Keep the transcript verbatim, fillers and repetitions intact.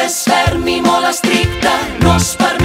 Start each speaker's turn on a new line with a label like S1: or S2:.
S1: és ferm i molt estricte, no es permet